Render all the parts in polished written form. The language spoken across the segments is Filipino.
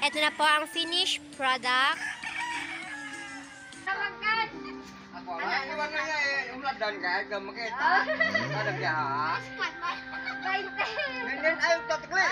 Ito na po ang finished product. Ako lang, iwan na niya eh. Umladan ka, ikaw makita. Kada biyaha. Nindin ayaw tatikli.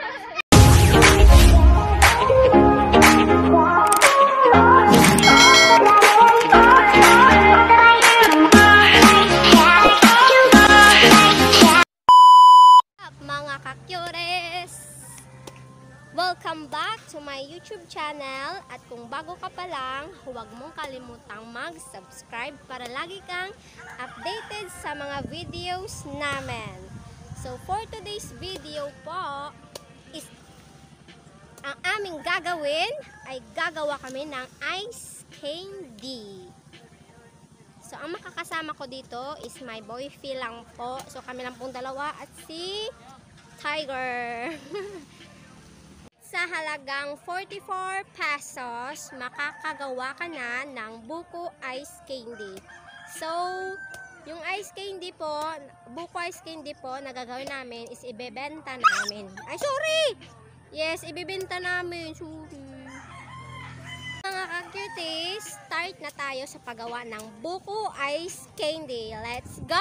Mga kakyores! Welcome back to my YouTube channel. At kung bago ka pa lang, huwag mong kalimutang mag-subscribe para lagi kang updated sa mga videos namin. So for today's video po, is ang aming gagawin ay gagawa kami ng ice candy. So ang makakasama ko dito is my boy Phil lang po. So kami lang pong dalawa at si Tiger. Sa halagang 44 pesos, makakagawa ka na ng buko ice candy. So, yung ice candy po, buko ice candy po, na gagawin namin is ibebenta namin. Ay, sorry! Yes, ibebenta namin. Sorry. Mga ka-cuties, start na tayo sa paggawa ng buko ice candy. Let's go!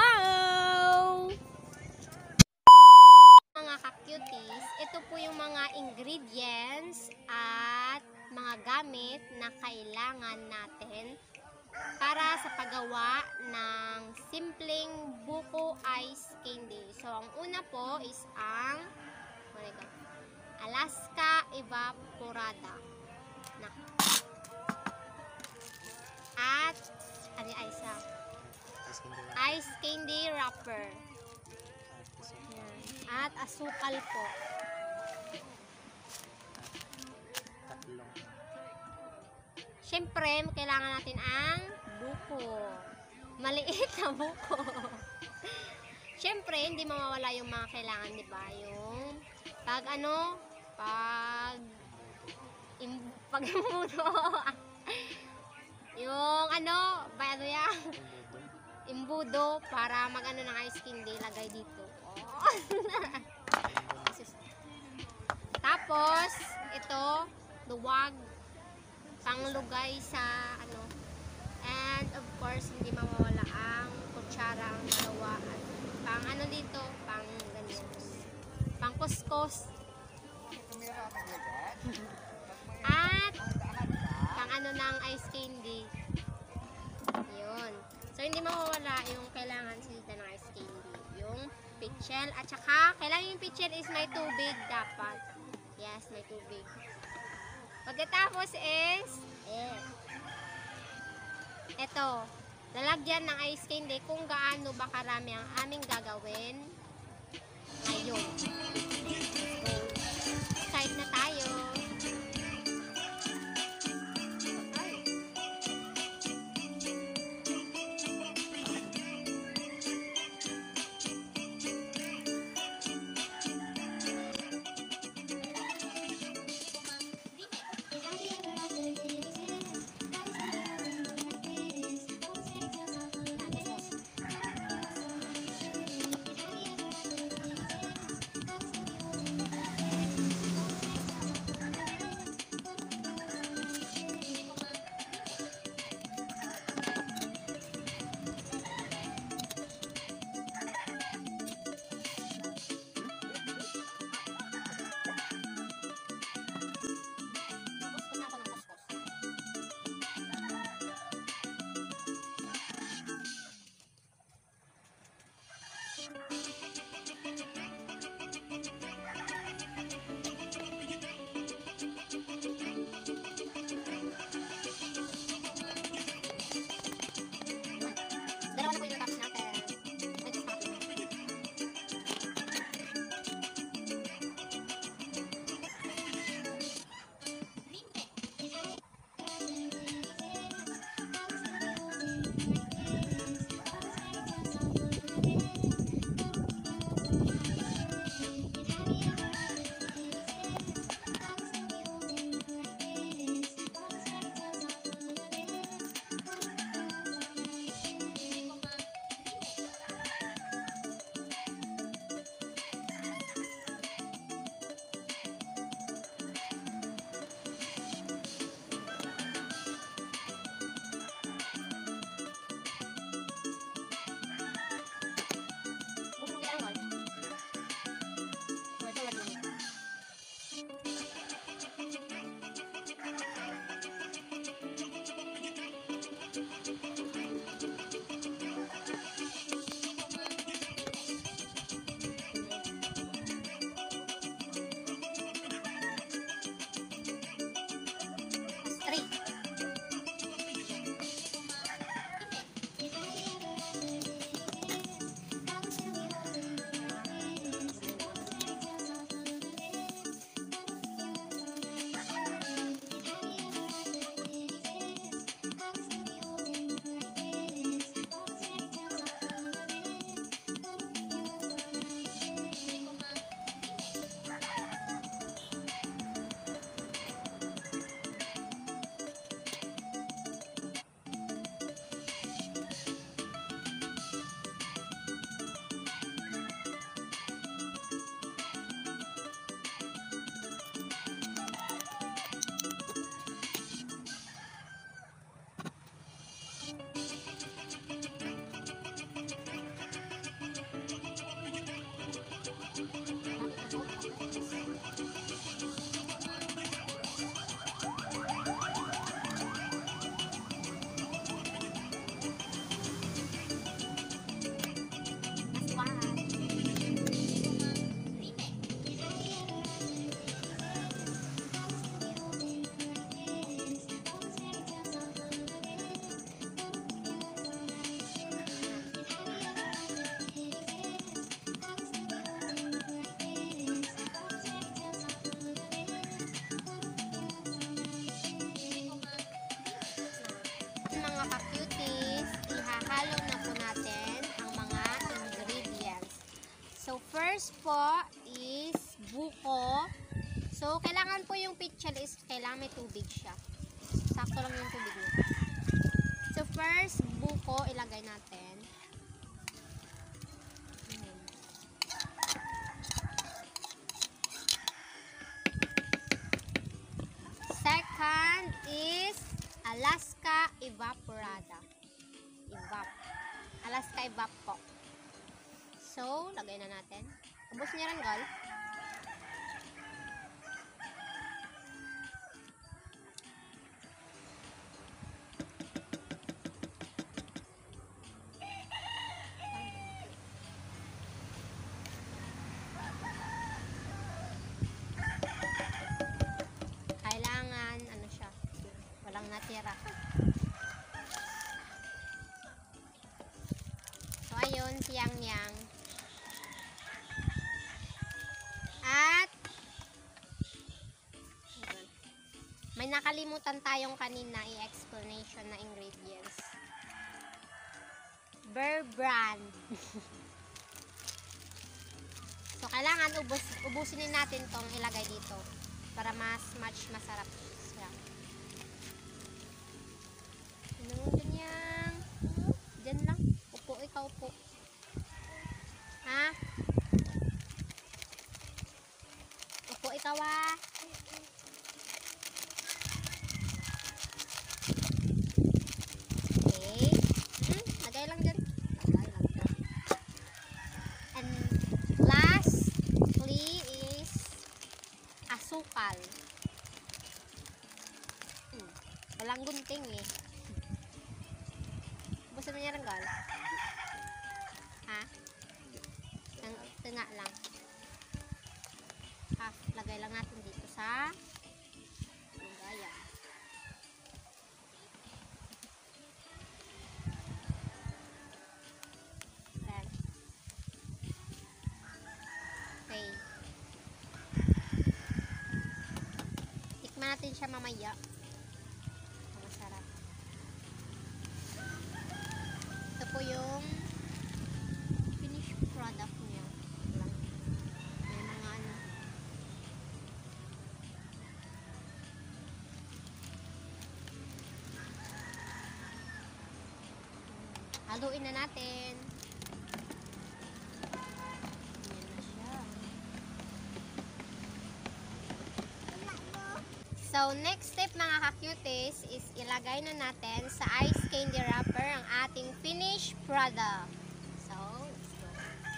Mga ka-cuties, ito po yung mga ingredients at mga gamit na kailangan natin para sa paggawa ng simpleng buko ice candy. So, ang una po is ang Alaska Evaporada. At ano yung ice candy wrapper. At asukal po. Siyempre, kailangan natin ang buko. Maliit na buko. Siyempre, hindi mawawala yung mga kailangan, di ba? Yung pag imbudo. Yung imbudo para mag-ano ng ice candy, lagay dito. Tapos ito luwag panglugay sa and of course hindi mawawala ang kutsara, ang dalawa at pang dito, pang ganyan, pang kuskus at pang ng ice candy. Yun. So hindi mawawala yung kailangan dito ng ice candy, yung pitchel, at saka kailangan yung pitchel is may tubig dapat. Yes, may tubig. Pagkatapos is ito, lalagyan ng ice candy kung gaano ba karami ang aming gagawin ngayon. So, start na tayo. So, kailangan po yung pichel is kailangan may tubig siya. Sakto lang yung tubig niya. So, first, buko ilagay natin. Second is Alaska Evaporada. Alaska Evap po. So, lagay na natin. Ubus niya rin, Gol. Kailangan, ano siya, walang natira. So, ayun, si Yang Yang. At, may nakalimutan tayong kanina i-explanation na ingredients. Bear Brand. So, kailangan ubusin din natin tong ilagay dito para mas masarap siya. Ano mo ganyan? Diyan lang. Upo, ikaw upo. Ha? Upo, ikaw ah. Okay. Lagay lang dyan. And lastly is asukal. Walang gunting eh. Busa mo niya ranggal. Ha? Tunga lang. Ha? Lagay lang natin dito sa lagayan. Okay. Tikman natin siya mamaya. Masarap. Ito po yung finished product niya. May mga ano. Haluin na natin. So, next step mga ka-cuties is ilagay na natin sa ice candy wrapper ang ating finished product. So, let's go.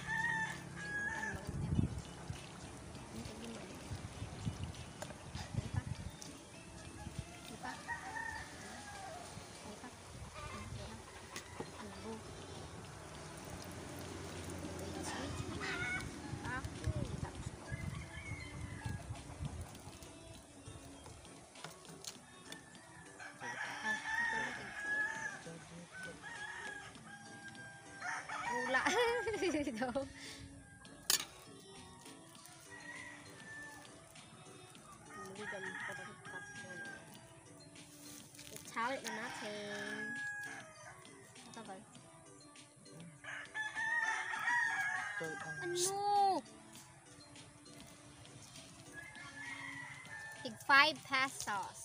Wala. Ito. Itawid na natin. Ito ba? Ano? Tig 5 pesos.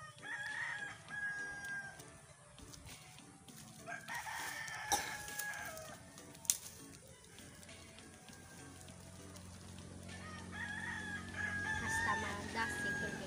Hasta madas siguro.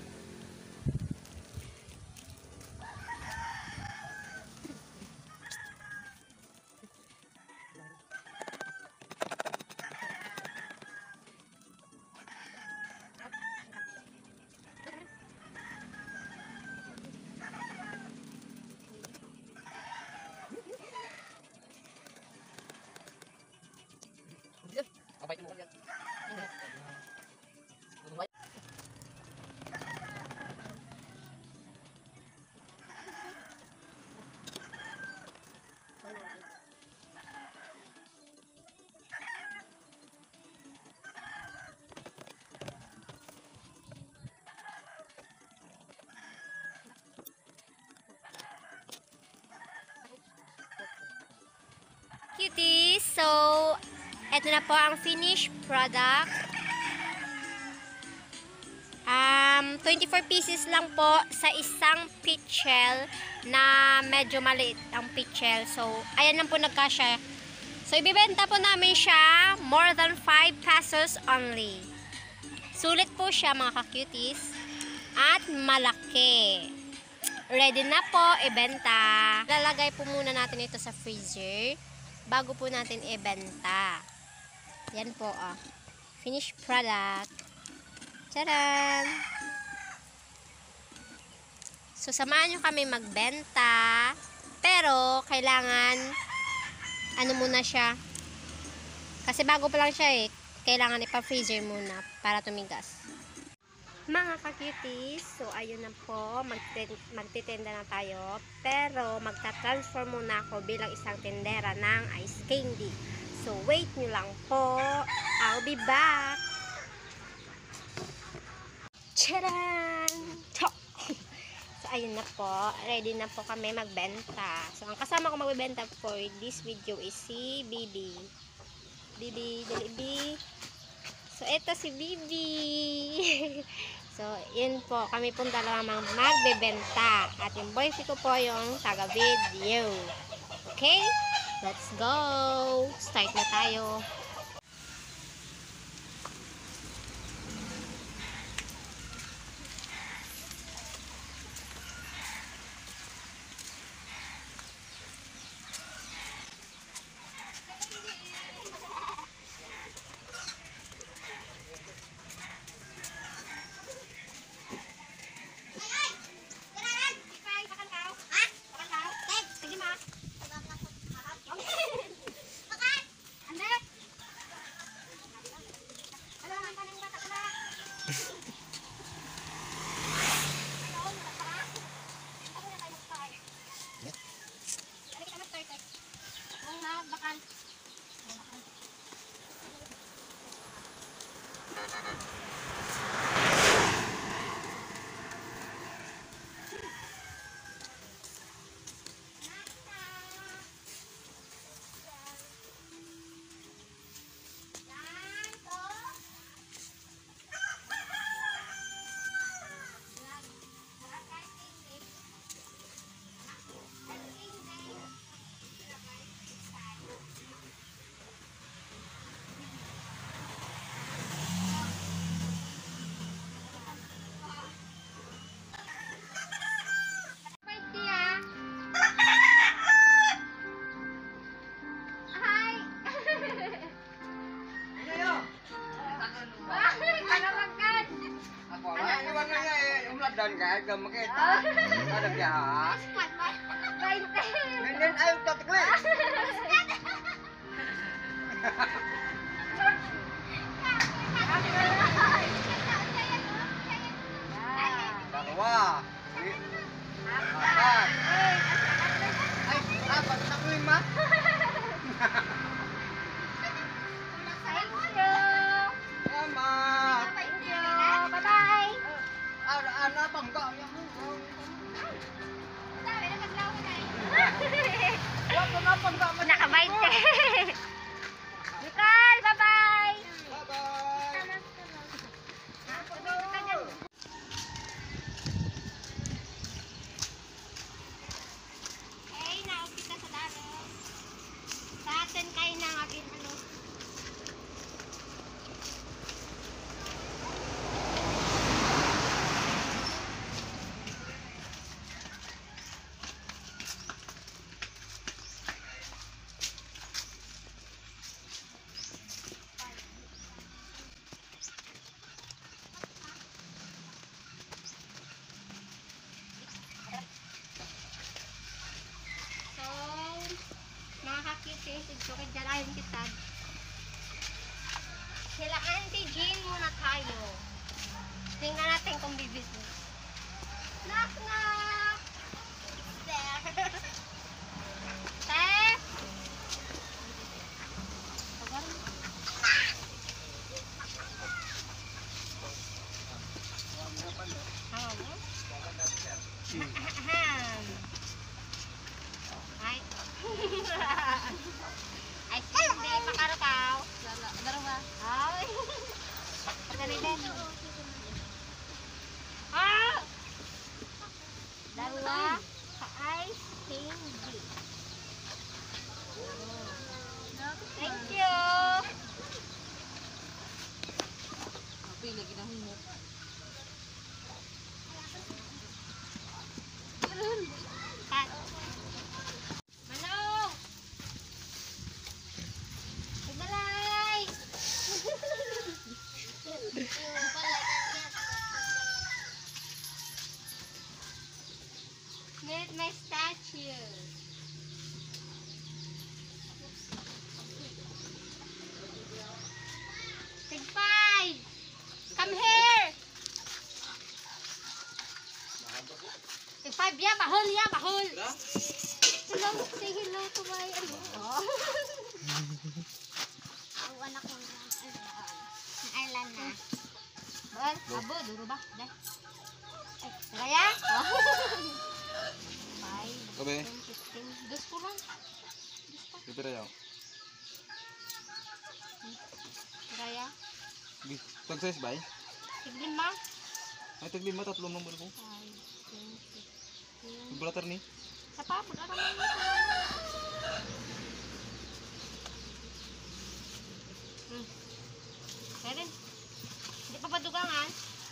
Cuties, so eto na po ang finished product. 24 pieces lang po sa isang pitchel na medyo maliit ang pitchel. So, ayan lang po nagkasya. So, ibibenta po namin siya more than 5 pesos only. Sulit po siya mga ka-cuties. At malaki. Ready na po ibenta. Lalagay po muna natin ito sa freezer bago po natin ibenta. Yan po finished product. Tcharan! So, samahan nyo kami magbenta. Pero, kailangan ano muna siya. Kasi bago pa lang siya kailangan ipa-freezer muna para tumigas. Mga ka-cuties, so ayun na po, magtitenda na tayo. Pero magta-transform muna ako bilang isang tindera ng ice candy. So wait nyo lang po. I'll be back. Tcharan! So ayun na po, ready na po kami magbenta. So ang kasama ko magbenta for this video is si Bibi. Bibi, dali Bibi. So ito si Bibi. So yun po, kami pong dalawa magbebenta. At yung boyfriend ko po yung taga-video. Okay? Let's go! Start na tayo. Dan ka agam makita. Kada biya. Nen ayo tatkle. Dalawa. Apat. Ay, apat na ko lima. Salamat. Bye-bye! Ana bangga ya. Nakabait ka. Nicole, bye-bye! Bye-bye. Hey, naupit ka sa daro. Sa atin kayo na nga ano. So, kajalayan kita. Sila Auntie Jean muna tayo. Tingnan natin kung bibisnes. Knock, knock! There. Te! Ay. Ay, hindi makarukaw. Daro ba? Ay. Pagani din. Meet my statue. Big five! Come here! Big five, yeah, bahol, yeah, bahol! Hello, say hello to my, Ang anak ko na Ireland na. Well, abo, duro ba? Dahil. Ay, kaya? Five, Kabe, 10, 15. Dos ko lang. pipira yaw. Kaya? Tag-size ba eh? Tiglima? Ay, tag-5, tatlo man muna ko. 5, 10, 15. Blatter ni. Sa pa, mag-araman mo. Meron. Hindi pa padugangan.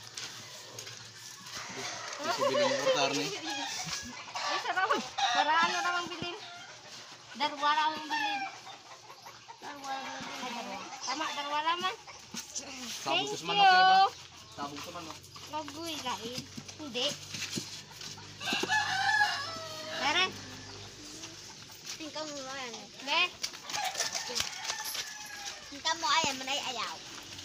Gusto bilhin mo portar ni. Ay, sarap. Para ano namang bilhin? Darwara ang bilhin. Darwara. Tama, darwara man. Sabog Thank sa manok ya ba? you. Sabog sa manok. Maguy lain. Hindi. Meron. Tingka mo yan. Be. Tingka mo ayan, manay ayaw.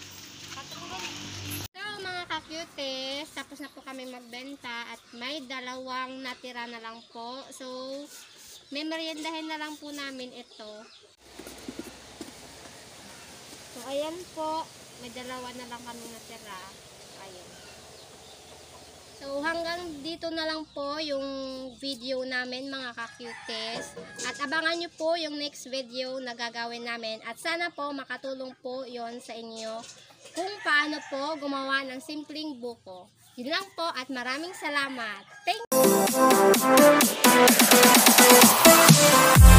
So mga ka-cuties, tapos na po kami magbenta at may dalawang natira na lang po. So, may meriendahin na lang po namin ito. So, ayan po. May dalawa na lang kami natira. Ayan. So, hanggang dito na lang po yung video namin mga ka-cuties. At abangan nyo po yung next video na gagawin namin. At sana po makatulong po yon sa inyo kung paano po gumawa ng simpleng buko. Yun lang po at maraming salamat. Thank you!